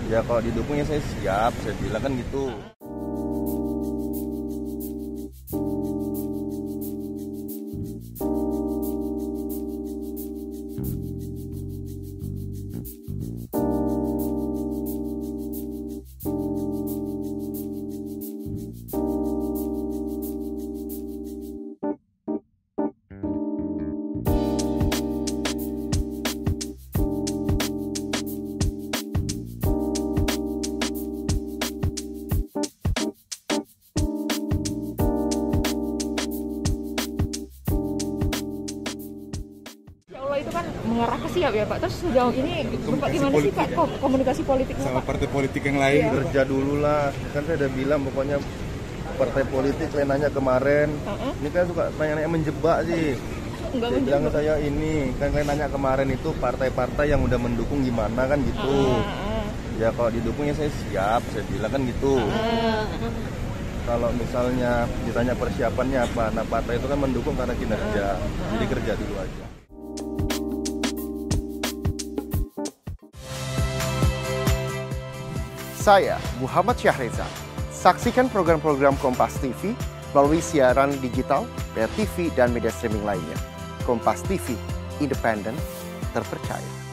Ya kalau didukung ya saya siap, saya bilang kan gitu. Itu kan mengarah ke siap ya Pak. Terus sejauh ini Bapak gimana sih Pak komunikasi politiknya sama Pak? partai politik yang lain? Iya. Kerja dulu lah, kan saya udah bilang pokoknya partai politik saya nanya kemarin, ini kan suka tanya-nanya menjebak sih. Enggak Dia bilang ke saya ini, kan kalian nanya kemarin itu partai-partai yang udah mendukung gimana kan gitu. Ya kalau didukung ya saya siap, saya bilang kan gitu. Kalau misalnya ditanya persiapannya apa, nah partai itu kan mendukung karena kinerja, jadi kerja dulu aja. Saya Muhammad Syahreza. Saksikan program-program Kompas TV melalui siaran digital, pay TV, dan media streaming lainnya. Kompas TV, independen, terpercaya.